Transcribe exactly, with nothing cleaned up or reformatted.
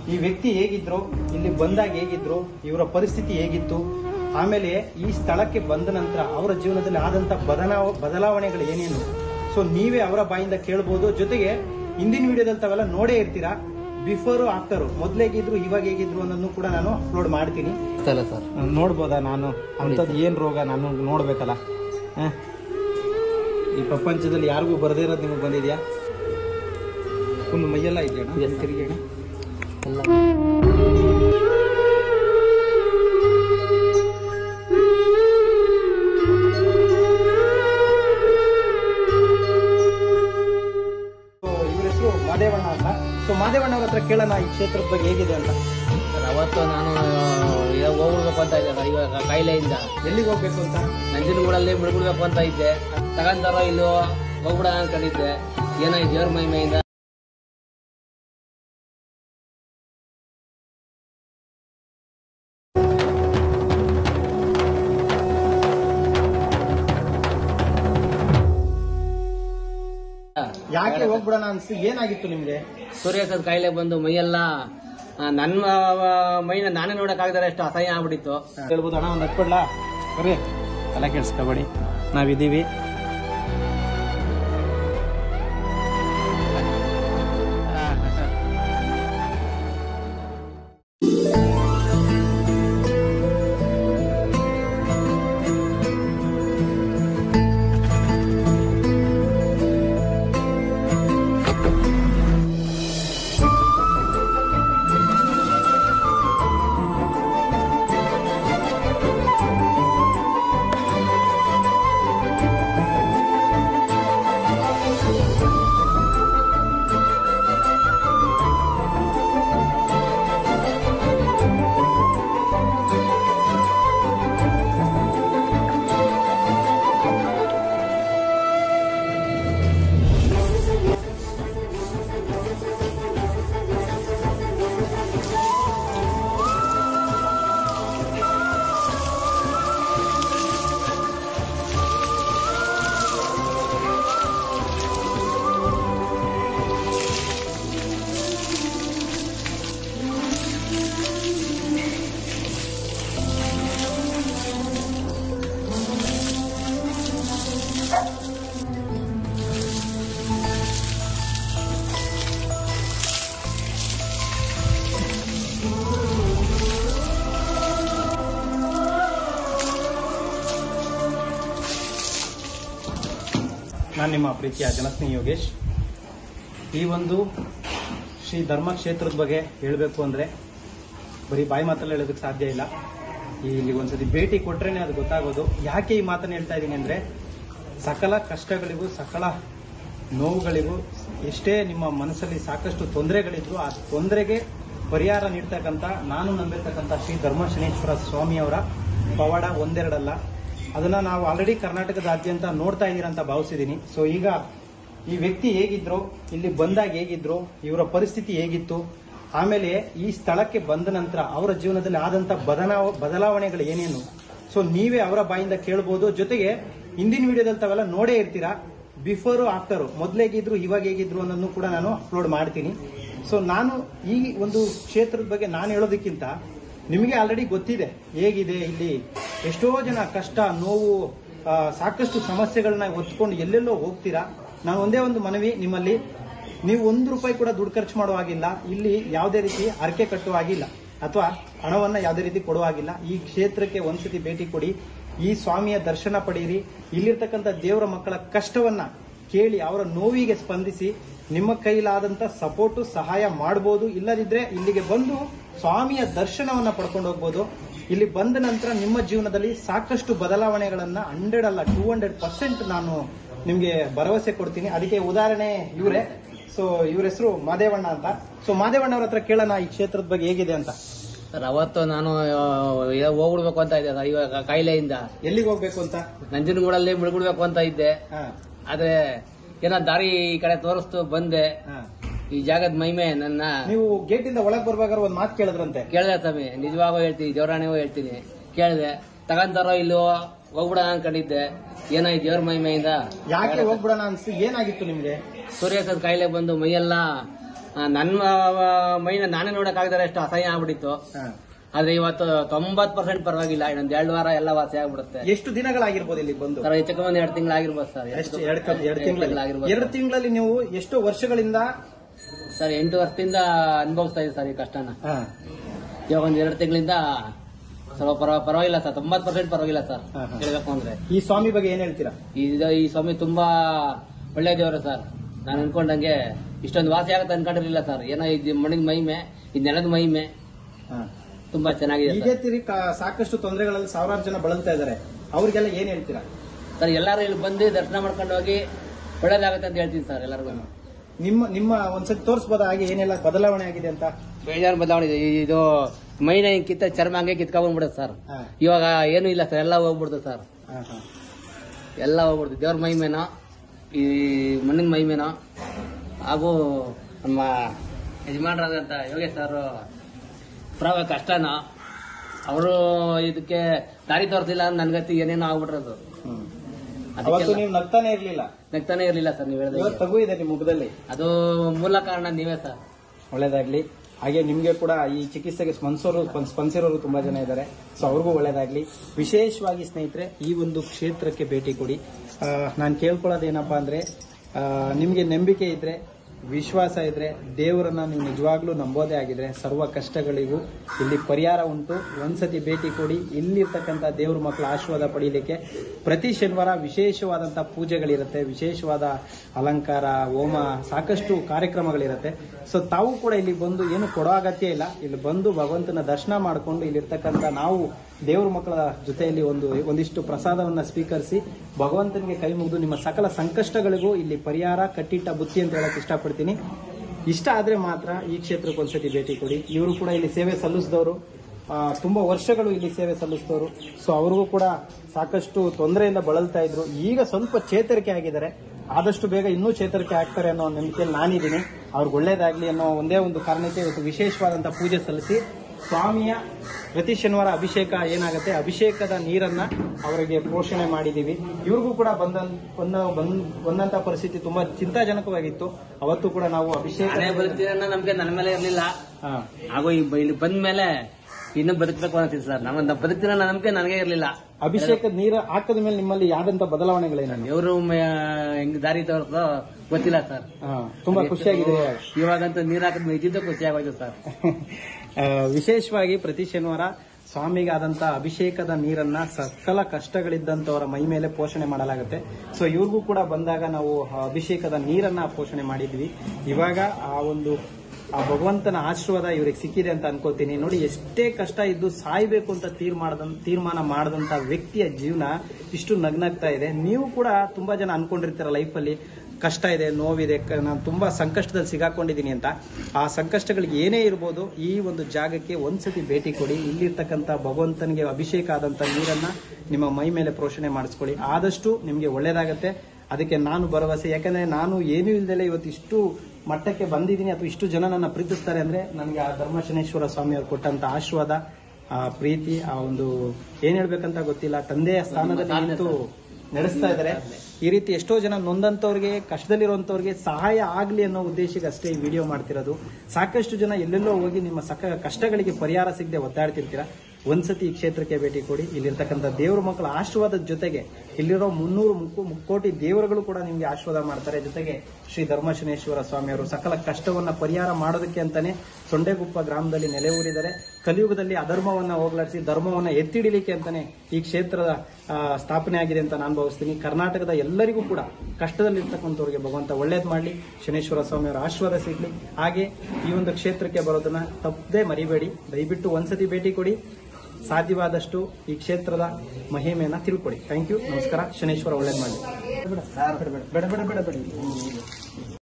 ಈ ವ್ಯಕ್ತಿ ಹೇಗಿದ್ರು, ಇಲ್ಲಿ ಬಂದಾಗ ಹೇಗಿದ್ರು, ಇವರ ಪರಿಸ್ಥಿತಿ ಹೇಗಿತ್ತು, ಆಮೇಲೆ ಈ ಸ್ಥಳಕ್ಕೆ ಬಂದ ನಂತರ ಅವರ ಜೀವನದಲ್ಲಿ ಆದಂತ ಬದಲಾವ ಬದಲಾವಣೆಗಳು ಏನೇನು, ಸೊ ನೀವೇ ಅವರ ಬಾಯಿಂದ ಕೇಳಬಹುದು. ಜೊತೆಗೆ ಹಿಂದಿನ ವಿಡಿಯೋದಲ್ಲಿ ತಾವೆಲ್ಲ ನೋಡೇ ಇರ್ತೀರಾ, ಬಿಫೋರ್ ಆಫ್ಟರ್, ಮೊದ್ಲು ಹೇಗಿದ್ರು ಇವಾಗ ಹೇಗಿದ್ರು ಅನ್ನೋದನ್ನು ಕೂಡ ನಾನು ಅಪ್ಲೋಡ್ ಮಾಡ್ತೀನಿ. ಸರ್ ನೋಡ್ಬೋದಾ? ನಾನು ಅಂಥದ್ದು ಏನ್ ರೋಗ ನಾನು ನೋಡ್ಬೇಕಲ್ಲ. ಈ ಪ್ರಪಂಚದಲ್ಲಿ ಯಾರಿಗೂ ಬರದೇ ಇರೋದು ನಿಮಗೆ ಬಂದಿದ್ಯಾ? ಫುಲ್ ಮೈಯೆಲ್ಲ ಇದೆಯಾ ತಿರುಗಿ? ಇವ್ರ ಹೆಸರು ಮಾದೇವಣ್ಣ ಅಂತ. ಸೊ ಮಾದೇವಣ್ಣ ಅವ್ರ ಹತ್ರ ಕೇಳೋಣ ಈ ಕ್ಷೇತ್ರದ ಬಗ್ಗೆ ಹೇಗಿದೆ ಅಂತ. ಅವತ್ತು ನಾನು ಹೋಗ್ಬಿಡ್ಬೇಕು ಅಂತ ಇದ್ದೆ ಇವಾಗ ಕಾಯಿಲೆಯಿಂದ. ಎಲ್ಲಿಗೆ ಹೋಗ್ಬೇಕು ಅಂತ? ನಂಜನಗೂಡಲ್ಲಿ ಮುಳುಗ್ಬಿಡ್ಬೇಕು ಅಂತ ಇದ್ದೆ. ತಗೊಂತಾರೋ ಇಲ್ಲೋ ಹೋಗ್ಬಿಡ ಅನ್ಕೊಂಡಿದ್ದೆ. ಏನಾಯ್ತು ದೇವ್ರ ಮಹಿಮೆಯಿಂದ ಯಾಕೆ ಹೋಗ್ಬಿಡೋಣ ಅನ್ಸಿ? ಏನಾಗಿತ್ತು ನಿಮ್ಗೆ? ಸೂರ್ಯಾಸ್ತದ ಕಾಯಿಲೆ ಬಂದು ಮೈಯೆಲ್ಲ ನನ್ನ ಮೈನ ನಾನೇ ನೋಡಕ್ ಆಗದಾರೆ ಅಷ್ಟು ಅಸಹ್ಯ ಆಗ್ಬಿಟ್ಟಿತ್ತು. ಹೇಳ್ಬೋದು ಅಣ್ಣ, ಒಂದು ಹತ್ಕೊಡ್ಲಾ? ಬರ್ರಿ, ತಲೆ ಕೆಡ್ಸ್ಕೊಬೇಡಿ, ನಾವಿದ್ದೀವಿ. ನಾನು ನಿಮ್ಮ ಪ್ರೀತಿಯ ಜನಸ್ನೇಹಿ ಯೋಗೇಶ್. ಈ ಒಂದು ಶ್ರೀ ಧರ್ಮಕ್ಷೇತ್ರದ ಬಗ್ಗೆ ಹೇಳಬೇಕು ಅಂದರೆ ಬರೀ ಬಾಯಿ ಮಾತಲ್ಲಿ ಹೇಳೋದಕ್ಕೆ ಸಾಧ್ಯ ಇಲ್ಲ. ಇಲ್ಲಿ ಒಂದ್ಸತಿ ಭೇಟಿ ಕೊಟ್ರೇನೆ ಅದು ಗೊತ್ತಾಗೋದು. ಯಾಕೆ ಈ ಮಾತನ್ನು ಹೇಳ್ತಾ ಇದ್ದೀನಿ ಅಂದರೆ, ಸಕಲ ಕಷ್ಟಗಳಿಗೂ ಸಕಲ ನೋವುಗಳಿಗೂ ಎಷ್ಟೇ ನಿಮ್ಮ ಮನಸ್ಸಲ್ಲಿ ಸಾಕಷ್ಟು ತೊಂದರೆಗಳಿದ್ರು ಆ ತೊಂದರೆಗೆ ಪರಿಹಾರ ನೀಡ್ತಕ್ಕಂಥ, ನಾನು ನಂಬಿರ್ತಕ್ಕಂಥ ಶ್ರೀ ಧರ್ಮಶನೇಶ್ವರ ಸ್ವಾಮಿಯವರ ಪವಾಡ ಒಂದೆರಡಲ್ಲ. ಅದನ್ನ ನಾವು ಆಲ್ರೆಡಿ ಕರ್ನಾಟಕದಾದ್ಯಂತ ನೋಡ್ತಾ ಇದ್ದೀರಾ ಅಂತ ಭಾವಿಸಿದ್ದೀನಿ. ಸೊ ಈಗ ಈ ವ್ಯಕ್ತಿ ಹೇಗಿದ್ರು, ಇಲ್ಲಿ ಬಂದಾಗ ಹೇಗಿದ್ರು, ಇವರ ಪರಿಸ್ಥಿತಿ ಹೇಗಿತ್ತು, ಆಮೇಲೆ ಈ ಸ್ಥಳಕ್ಕೆ ಬಂದ ನಂತರ ಅವರ ಜೀವನದಲ್ಲಿ ಆದಂತ ಬದಲಾವ ಬದಲಾವಣೆಗಳು ಏನೇನು, ಸೊ ನೀವೇ ಅವರ ಬಾಯಿಂದ ಕೇಳಬಹುದು. ಜೊತೆಗೆ ಹಿಂದಿನ ವಿಡಿಯೋದಲ್ಲಿ ತಾವೆಲ್ಲ ನೋಡೇ ಇರ್ತೀರಾ, ಬಿಫೋರ್ ಆಫ್ಟರ್, ಮೊದ್ಲು ಹೇಗಿದ್ರು ಇವಾಗ ಹೇಗಿದ್ರು ಅನ್ನೋದನ್ನು ಕೂಡ ನಾನು ಅಪ್ಲೋಡ್ ಮಾಡ್ತೀನಿ. ಸೊ ನಾನು ಈ ಒಂದು ಕ್ಷೇತ್ರದ ಬಗ್ಗೆ ನಾನು ಹೇಳೋದಕ್ಕಿಂತ ನಿಮಗೆ ಆಲ್ರೆಡಿ ಗೊತ್ತಿದೆ ಹೇಗಿದೆ. ಇಲ್ಲಿ ಎಷ್ಟೋ ಜನ ಕಷ್ಟ, ನೋವು, ಸಾಕಷ್ಟು ಸಮಸ್ಯೆಗಳನ್ನ ಹೊತ್ಕೊಂಡು ಎಲ್ಲೆಲ್ಲೋ ಹೋಗ್ತೀರಾ. ನಾನು ಒಂದೇ ಒಂದು ಮನವಿ ನಿಮ್ಮಲ್ಲಿ, ನೀವು ಒಂದು ರೂಪಾಯಿ ಕೂಡ ದುಡ್ಡು ಖರ್ಚು ಮಾಡುವಾಗಿಲ್ಲ, ಇಲ್ಲಿ ಯಾವುದೇ ರೀತಿ ಅರಕೆ ಕಟ್ಟುವಾಗಿಲ್ಲ ಅಥವಾ ಹಣವನ್ನ ಯಾವುದೇ ರೀತಿ ಕೊಡುವಾಗಿಲ್ಲ. ಈ ಕ್ಷೇತ್ರಕ್ಕೆ ಒಂದ್ಸತಿ ಭೇಟಿ ಕೊಡಿ, ಈ ಸ್ವಾಮಿಯ ದರ್ಶನ ಪಡೆಯಿರಿ. ಇಲ್ಲಿರ್ತಕ್ಕಂಥ ದೇವರ ಮಕ್ಕಳ ಕಷ್ಟವನ್ನ ಕೇಳಿ ಅವರ ನೋವಿಗೆ ಸ್ಪಂದಿಸಿ ನಿಮ್ಮ ಕೈಲಾದಂತ ಸಪೋರ್ಟು ಸಹಾಯ ಮಾಡಬಹುದು. ಇಲ್ಲದಿದ್ರೆ ಇಲ್ಲಿಗೆ ಬಂದು ಸ್ವಾಮಿಯ ದರ್ಶನವನ್ನ ಪಡ್ಕೊಂಡು ಹೋಗ್ಬೋದು. ಇಲ್ಲಿ ಬಂದ ನಂತರ ನಿಮ್ಮ ಜೀವನದಲ್ಲಿ ಸಾಕಷ್ಟು ಬದಲಾವಣೆಗಳನ್ನ ಹಂಡ್ರೆಡ್ ಅಲ್ಲ ಟೂ ಹಂಡ್ರೆಡ್ ಪರ್ಸೆಂಟ್ ನಾನು ನಿಮ್ಗೆ ಭರವಸೆ ಕೊಡ್ತೀನಿ. ಅದಕ್ಕೆ ಉದಾಹರಣೆ ಇವರೇ. ಸೊ ಇವ್ರ ಹೆಸರು ಮಾದೇವಣ್ಣ ಅಂತ. ಸೊ ಮಾದೇವಣ್ಣ ಅವ್ರ ಹತ್ರ ಕೇಳೋಣ ಈ ಕ್ಷೇತ್ರದ ಬಗ್ಗೆ ಹೇಗಿದೆ ಅಂತ. ಸರ್ ಅವತ್ತು ನಾನು ಹೋಗ್ಬಿಡ್ಬೇಕು ಅಂತ ಇದ್ದೆ ಇವಾಗ ಕಾಯಿಲೆಯಿಂದ. ಎಲ್ಲಿಗೆ ಹೋಗ್ಬೇಕು ಅಂತ? ನಂಜನಗೂಡಲ್ಲಿ ಮುಳುಗ್ಬಿಡ್ಬೇಕು ಅಂತ ಇದ್ದೆ. ಆದ್ರೆ ಏನೋ ದಾರಿ ಈ ಕಡೆ ತೋರಿಸ್ತು ಬಂದೆ. ಈ ಜಾಗದ ಮಹಿಮೆ ನನ್ನ. ನೀವು ಗೇಟ್ ಇಂದ ಒಳಗ್ ಬರ್ಬೇಕಾದ್ರೆ ಒಂದ್ ಮಾತು ಕೇಳಿದ್ರಂತೆ. ಕೇಳಿದೆ ತಮ್ಮಿ, ನಿಜವಾಗೂ ಹೇಳ್ತೀನಿ, ದೇವರಾಣಿಗೂ ಹೇಳ್ತೀನಿ. ಕೇಳಿದೆ, ತಗೊಂತಾರೋ ಇಲ್ಲೋ ಹೋಗ್ಬಿಡ ಅನ್ಕೊಂಡಿದ್ದೆ. ಏನಾಯ್ತು ದೇವ್ರ ಮಹಿಮೆಯಿಂದ. ಯಾಕೆ ಹೋಗ್ಬಿಡೋಣ ಅನ್ಸಿ? ಏನಾಗಿತ್ತು ನಿಮ್ಗೆ? ಸೂರ್ಯಾಸ್ತದ ಕಾಯಿಲೆ ಬಂದು ಮೈಯೆಲ್ಲ ನನ್ನ ಮೈನ ನಾನೇ ನೋಡಕ್ ಆಗದಾರೆ ಅಷ್ಟು ಅಸಹ್ಯ ಆಗ್ಬಿಟ್ಟಿತ್ತು. ಆದ್ರೆ ಇವತ್ತು ತೊಂಬತ್ ಪರ್ಸೆಂಟ್ ಪರವಾಗಿಲ್ಲ. ಇನ್ನೊಂದ್ ಎರಡು ವಾರ ಎಲ್ಲ ವಾಸಿ ಆಗ್ಬಿಡುತ್ತೆ. ಎಷ್ಟು ದಿನಗಳಾಗಿರ್ಬೋದು ಇಲ್ಲಿ ಬಂದು? ಸರ್ ಹೆಚ್ಚು ಕಮ್ಮಿ ಎರಡು ತಿಂಗಳಾಗಿರ್ಬೋದು ಸರ್. ಎರಡು ತಿಂಗಳಾಗಿರ್ಬೋದು. ಎರಡು ತಿಂಗಳಲ್ಲಿ ನೀವು ಎಷ್ಟು ವರ್ಷಗಳಿಂದ? ಸರ್ ಎಂಟು ವರ್ಷದಿಂದ ಅನುಭವಿಸ್ತಾ ಇದ್ದೀವಿ ಸರ್ ಈ ಕಷ್ಟನ. ಇವಾಗ ಒಂದ್ ಎರಡು ತಿಂಗಳಿಂದ ಸ್ವಲ್ಪ ಪರವಾಗಿಲ್ಲ ಸರ್, ತೊಂಬತ್ ಪರ್ಸೆಂಟ್ ಪರವಾಗಿಲ್ಲ ಸರ್ ಹೇಳ್ಬೇಕು ಅಂದ್ರೆ. ಈ ಸ್ವಾಮಿ ಬಗ್ಗೆ ಏನ್ ಹೇಳ್ತೀರಾ? ಈ ಸ್ವಾಮಿ ತುಂಬಾ ಒಳ್ಳೆ ದೇವರು ಸರ್. ನಾನು ಅನ್ಕೊಂಡಂಗೆ ಇಷ್ಟೊಂದು ವಾಸಿ ಆಗುತ್ತೆ ಅನ್ಕೊಂಡಿರ್ಲಿಲ್ಲ ಸರ್. ಏನೋ ಇದು ಮಣ್ಣಿನ ಮಹಿಮೆ, ಇದು ನೆಲದ ಮಹಿಮೆ ತುಂಬಾ ಚೆನ್ನಾಗಿದೆ. ಹೀಗೆ ತಿರಿ ಸಾಕಷ್ಟು ತೊಂದರೆಗಳಲ್ಲಿ ಸಾವಿರಾರು ಜನ ಬಳಲ್ತಾ ಇದಾರೆ, ಅವ್ರಿಗೆಲ್ಲ ಏನ್ ಹೇಳ್ತೀರಾ? ಸರ್ ಎಲ್ಲಾರು ಇಲ್ಲಿ ಬಂದು ದರ್ಶನ ಮಾಡ್ಕೊಂಡು ಹೋಗಿ ಒಳ್ಳೇದಾಗುತ್ತೆ ಅಂತ ಹೇಳ್ತೀನಿ ಸರ್ ಎಲ್ಲರಿಗೂ. ನಿಮ್ಮ ನಿಮ್ಮ ಒಂದ್ಸತಿ ತೋರಿಸಬಹುದಾ ಹಾಗೆ ಏನೆಲ್ಲ ಬದಲಾವಣೆ ಆಗಿದೆ ಅಂತ? ಬೇಜಾರು ಬದಲಾವಣೆ ಇದೆ. ಇದು ಮೈನ ಕಿತ್ತ ಚರ್ಮ ಹಂಗೆ ಕಿತ್ಕೊಂಡ್ಬಿಡುತ್ತೆ ಸರ್. ಇವಾಗ ಏನು ಇಲ್ಲ ಸರ್, ಎಲ್ಲ ಹೋಗ್ಬಿಡ್ತು ಸರ್, ಎಲ್ಲ ಹೋಗ್ಬಿಡ್ತು. ದೇವ್ರ ಮಹಿಮೇನೋ, ಈ ಮಣ್ಣಿನ ಮಹಿಮೇನೋ, ಹಾಗೂ ನಮ್ಮ ಯಜಮಾನರಾದಂತ ಯೋಗೇಶ್ ಸರ್ ಪ್ರವ ಕಷ್ಟನೋ, ಅವರು ಇದಕ್ಕೆ ದಾರಿ ತೋರಿಸಿಲ್ಲ, ನನ್ಗತಿ ಏನೇನೋ ಆಗ್ಬಿಟ್ರದು. ಅವತ್ತು ನೀವು ನಗ್ತಾನೆ ಇರ್ಲಿಲ್ಲ? ನಗ್ತಾನೆ ಇರ್ಲಿಲ್ಲ ಸರ್. ನೀವು ಹೇಳಿದ್ರೆ ತಗು ಇದೆ ನಿಮ್ಮ ಮುಖದಲ್ಲಿ, ಅದು ಮೂಲ ಕಾರಣ ನೀವೇ ಸರ್. ಒಳ್ಳೇದಾಗ್ಲಿ. ಹಾಗೆ ನಿಮ್ಗೆ ಕೂಡ ಈ ಚಿಕಿತ್ಸೆಗೆ ಸ್ಪಂದಿಸೋರು ಸ್ಪಂದಿಸಿರೋರು ತುಂಬಾ ಜನ ಇದ್ದಾರೆ. ಸೊ ಅವ್ರಿಗೂ ಒಳ್ಳೇದಾಗ್ಲಿ. ವಿಶೇಷವಾಗಿ ಸ್ನೇಹಿತರೆ, ಈ ಒಂದು ಕ್ಷೇತ್ರಕ್ಕೆ ಭೇಟಿ ಕೊಡಿ. ನಾನು ಕೇಳ್ಕೊಳ್ಳೋದೇನಪ್ಪಾ ಅಂದ್ರೆ, ನಿಮ್ಗೆ ನಂಬಿಕೆ ಇದ್ರೆ, ವಿಶ್ವಾಸ ಇದ್ರೆ, ದೇವರನ್ನ ನೀವು ನಿಜವಾಗ್ಲೂ ನಂಬೋದೇ ಆಗಿದ್ರೆ ಸರ್ವ ಕಷ್ಟಗಳಿಗೂ ಇಲ್ಲಿ ಪರಿಹಾರ ಉಂಟು. ಒಂದ್ಸತಿ ಭೇಟಿ ಕೊಡಿ. ಇಲ್ಲಿರ್ತಕ್ಕಂಥ ದೇವ್ರ ಮಕ್ಕಳ ಆಶೀರ್ವಾದ ಪಡೀಲಿಕ್ಕೆ ಪ್ರತಿ ಶನಿವಾರ ವಿಶೇಷವಾದಂತಹ ಪೂಜೆಗಳಿರುತ್ತೆ, ವಿಶೇಷವಾದ ಅಲಂಕಾರ, ಹೋಮ, ಸಾಕಷ್ಟು ಕಾರ್ಯಕ್ರಮಗಳಿರುತ್ತೆ. ಸೊ ತಾವು ಕೂಡ ಇಲ್ಲಿ ಬಂದು ಏನು ಕೊಡೋ ಅಗತ್ಯ ಇಲ್ಲ, ಇಲ್ಲಿ ಬಂದು ಭಗವಂತನ ದರ್ಶನ ಮಾಡಿಕೊಂಡು ಇಲ್ಲಿರ್ತಕ್ಕಂಥ ನಾವು ದೇವ್ರ ಮಕ್ಕಳ ಜೊತೆಯಲ್ಲಿ ಒಂದು ಒಂದಿಷ್ಟು ಪ್ರಸಾದವನ್ನ ಸ್ವೀಕರಿಸಿ ಭಗವಂತನಿಗೆ ಕೈ ಮುಗಿದು ನಿಮ್ಮ ಸಕಲ ಸಂಕಷ್ಟಗಳಿಗೂ ಇಲ್ಲಿ ಪರಿಹಾರ ಕಟ್ಟಿಟ್ಟ ಬುತ್ತಿ ಅಂತ ಹೇಳಕ್ ಇಷ್ಟಪಡ್ತೀನಿ. ಇಷ್ಟ ಆದ್ರೆ ಮಾತ್ರ ಈ ಕ್ಷೇತ್ರಕ್ಕೆ ಒಂದ್ಸತಿ ಭೇಟಿ ಕೊಡಿ. ಇವರು ಕೂಡ ಇಲ್ಲಿ ಸೇವೆ ಸಲ್ಲಿಸಿದವರು, ತುಂಬಾ ವರ್ಷಗಳು ಇಲ್ಲಿ ಸೇವೆ ಸಲ್ಲಿಸಿದವರು. ಸೊ ಅವ್ರಿಗೂ ಕೂಡ ಸಾಕಷ್ಟು ತೊಂದರೆಯಿಂದ ಬಳಲ್ತಾ ಇದ್ರು. ಈಗ ಸ್ವಲ್ಪ ಚೇತರಿಕೆ ಆಗಿದ್ದಾರೆ. ಆದಷ್ಟು ಬೇಗ ಇನ್ನೂ ಚೇತರಿಕೆ ಆಗ್ತಾರೆ ಅನ್ನೋ ನಂಬಿಕೆಯಲ್ಲಿ ನಾನಿದ್ದೀನಿ. ಅವ್ರಿಗೆ ಒಳ್ಳೇದಾಗ್ಲಿ ಅನ್ನೋ ಒಂದೇ ಒಂದು ಕಾರಣಕ್ಕೆ ಇವತ್ತು ವಿಶೇಷವಾದಂತಹ ಪೂಜೆ ಸಲ್ಲಿಸಿ ಸ್ವಾಮಿಯ ಪ್ರತಿ ಶನಿವಾರ ಅಭಿಷೇಕ ಏನಾಗುತ್ತೆ, ಅಭಿಷೇಕದ ನೀರನ್ನ ಅವರಿಗೆ ಪೋಷಣೆ ಮಾಡಿದೀವಿ. ಇವ್ರಿಗೂ ಕೂಡ ಬಂದ ಬಂದಂತ ಪರಿಸ್ಥಿತಿ ತುಂಬಾ ಚಿಂತಾಜನಕವಾಗಿತ್ತು. ಅವತ್ತು ಕೂಡ ನಾವು ಅಭಿಷೇಕ ನಮ್ಗೆ ನನ್ನ ಮೇಲೆ ಇರಲಿಲ್ಲ. ಹಾಗೂ ಇಲ್ಲಿ ಬಂದ ಮೇಲೆ ಇನ್ನು ಬದುಕಬೇಕು ಅಂತೀವಿ ಸರ್. ನಮ್ಮ ಬದುಕಿನ ನಂಬಿಕೆ ನನಗೆ ಇರಲಿಲ್ಲ. ಅಭಿಷೇಕದ ನೀರು ಹಾಕದ ಮೇಲೆ ನಿಮ್ಮಲ್ಲಿ ಯಾವ್ದಂತ ಬದಲಾವಣೆಗಳೇನು? ಇವರು ಹೆಂಗ್ ದಾರಿ ತೋರಿಸೋ ಗೊತ್ತಿಲ್ಲ ಸರ್. ತುಂಬಾ ಖುಷಿಯಾಗಿದೆ. ಇವಾಗಂತೂ ನೀರ್ ಹಾಕಿದ್ ಇದ್ದಿದ್ದು ಖುಷಿಯಾಗೋಯ್ತು ಸರ್. ವಿಶೇಷವಾಗಿ ಪ್ರತಿ ಶನಿವಾರ ಸ್ವಾಮಿಗಾದಂತಹ ಅಭಿಷೇಕದ ನೀರನ್ನ ಸಕಲ ಕಷ್ಟಗಳಿದ್ದಂತವರ ಮೈ ಮೇಲೆ ಪೋಷಣೆ ಮಾಡಲಾಗುತ್ತೆ. ಸೊ ಇವ್ರಿಗೂ ಕೂಡ ಬಂದಾಗ ನಾವು ಅಭಿಷೇಕದ ನೀರನ್ನ ಪೋಷಣೆ ಮಾಡಿದ್ವಿ. ಇವಾಗ ಆ ಒಂದು ಆ ಭಗವಂತನ ಆಶೀರ್ವಾದ ಇವ್ರಿಗೆ ಸಿಕ್ಕಿದೆ ಅಂತ ಅನ್ಕೋತೀನಿ. ನೋಡಿ, ಎಷ್ಟೇ ಕಷ್ಟ ಇದ್ದು ಸಾಯ್ಬೇಕು ಅಂತ ತೀರ್ಮಾನ ತೀರ್ಮಾನ ಮಾಡದಂತ ವ್ಯಕ್ತಿಯ ಜೀವನ ಇಷ್ಟು ನಗ್ನಾಗ್ತಾ ಇದೆ. ನೀವು ಕೂಡ ತುಂಬಾ ಜನ ಅನ್ಕೊಂಡಿರ್ತೀರ ಲೈಫಲ್ಲಿ ಕಷ್ಟ ಇದೆ, ನೋವಿದೆ, ನಾನು ತುಂಬಾ ಸಂಕಷ್ಟದಲ್ಲಿ ಸಿಗಾಕೊಂಡಿದ್ದೀನಿ ಅಂತ. ಆ ಸಂಕಷ್ಟಗಳಿಗೆ ಏನೇ ಇರ್ಬೋದು, ಈ ಒಂದು ಜಾಗಕ್ಕೆ ಒಂದ್ಸತಿ ಭೇಟಿ ಕೊಡಿ. ಇಲ್ಲಿರ್ತಕ್ಕಂಥ ಭಗವಂತನಿಗೆ ಅಭಿಷೇಕ ಆದಂತ ನೀರನ್ನ ನಿಮ್ಮ ಮೈ ಮೇಲೆ ಪೋಷಣೆ ಮಾಡಿಸ್ಕೊಳ್ಳಿ. ಆದಷ್ಟು ನಿಮ್ಗೆ ಒಳ್ಳೇದಾಗತ್ತೆ. ಅದಕ್ಕೆ ನಾನು ಭರವಸೆ. ಯಾಕಂದ್ರೆ ನಾನು ಏನೂ ಇಲ್ದಲೆ ಇವತ್ತು ಇಷ್ಟು ಮಟ್ಟಕ್ಕೆ ಬಂದಿದ್ದೀನಿ, ಅಥವಾ ಇಷ್ಟು ಜನ ನನ್ನ ಪ್ರೀತಿಸ್ತಾರೆ ಅಂದ್ರೆ ನನಗೆ ಆ ಧರ್ಮಶನೇಶ್ವರ ಸ್ವಾಮಿ ಅವರು ಕೊಟ್ಟಂತ ಆಶೀರ್ವಾದ, ಆ ಪ್ರೀತಿ, ಆ ಒಂದು ಏನ್ ಹೇಳ್ಬೇಕಂತ ಗೊತ್ತಿಲ್ಲ, ತಂದೆಯ ಸ್ಥಾನದಲ್ಲಿ ನಿಂತು ನಡೆಸ್ತಾ ಇದ್ದಾರೆ. ಈ ರೀತಿ ಎಷ್ಟೋ ಜನ ನೊಂದಂತವ್ರಿಗೆ, ಕಷ್ಟದಲ್ಲಿರುವಂತವ್ರಿಗೆ ಸಹಾಯ ಆಗ್ಲಿ ಅನ್ನೋ ಉದ್ದೇಶಕ್ಕೆ ಅಷ್ಟೇ ಈ ವಿಡಿಯೋ ಮಾಡ್ತಿರೋದು. ಸಾಕಷ್ಟು ಜನ ಎಲ್ಲೆಲ್ಲೋ ಹೋಗಿ ನಿಮ್ಮ ಸಕ ಕಷ್ಟಗಳಿಗೆ ಪರಿಹಾರ ಸಿಗದೆ ಒದ್ದಾಡ್ತಿರ್ತೀರಾ. ಒಂದ್ಸತಿ ಈ ಕ್ಷೇತ್ರಕ್ಕೆ ಭೇಟಿ ಕೊಡಿ. ಇಲ್ಲಿರ್ತಕ್ಕಂಥ ದೇವ್ರ ಮಕ್ಕಳ ಆಶೀರ್ವಾದದ ಜೊತೆಗೆ ಇಲ್ಲಿರೋ ಮುನ್ನೂರು ಮುಕ್ಕು ಮುಕ್ಕೋಟಿ ದೇವರುಗಳು ಕೂಡ ನಿಮ್ಗೆ ಆಶೀರ್ವಾದ ಮಾಡ್ತಾರೆ. ಜೊತೆಗೆ ಶ್ರೀ ಧರ್ಮಶನೇಶ್ವರ ಸ್ವಾಮಿ ಅವರು ಸಕಲ ಕಷ್ಟವನ್ನ ಪರಿಹಾರ ಮಾಡೋದಕ್ಕೆ ಅಂತಾನೆ ಸೊಂಡೆಗುಪ್ಪ ಗ್ರಾಮದಲ್ಲಿ ನೆಲೆ ಊರಿದ್ದಾರೆ. ಕಲಿಯುಗದಲ್ಲಿ ಅಧರ್ಮವನ್ನ ಹೋಗ್ಲಾಡಿಸಿ ಧರ್ಮವನ್ನ ಎತ್ತಿಡಿಲಿಕ್ಕೆ ಅಂತಾನೆ ಈ ಕ್ಷೇತ್ರದ ಸ್ಥಾಪನೆ ಆಗಿದೆ ಅಂತ ನಾನು ಭಾವಿಸ್ತೀನಿ. ಕರ್ನಾಟಕದ ಎಲ್ಲರಿಗೂ ಕೂಡ ಕಷ್ಟದಲ್ಲಿರ್ತಕ್ಕಂಥವ್ರಿಗೆ ಭಗವಂತ ಒಳ್ಳೇದ್ ಮಾಡ್ಲಿ, ಶನೇಶ್ವರ ಸ್ವಾಮಿ ಅವರ ಆಶೀರ್ವಾದ ಸಿಗ್ಲಿ. ಹಾಗೆ ಈ ಒಂದು ಕ್ಷೇತ್ರಕ್ಕೆ ಬರೋದನ್ನ ತಪ್ಪದೇ ಮರಿಬೇಡಿ. ದಯವಿಟ್ಟು ಒಂದ್ಸತಿ ಭೇಟಿ ಕೊಡಿ. ಸಾಧ್ಯವಾದಷ್ಟು ಈ ಕ್ಷೇತ್ರದ ಮಹಿಮೆಯನ್ನ ತಿಳ್ಕೊಳ್ಳಿ. Thank you. ನಮಸ್ಕಾರ. ಶನೇಶ್ವರ ಒಳ್ಳೇದ್ ಮಾಡಿ. ಬೇಡ ಬೇಡ ಬೇಡ ಬೇಡ ಬೇಡ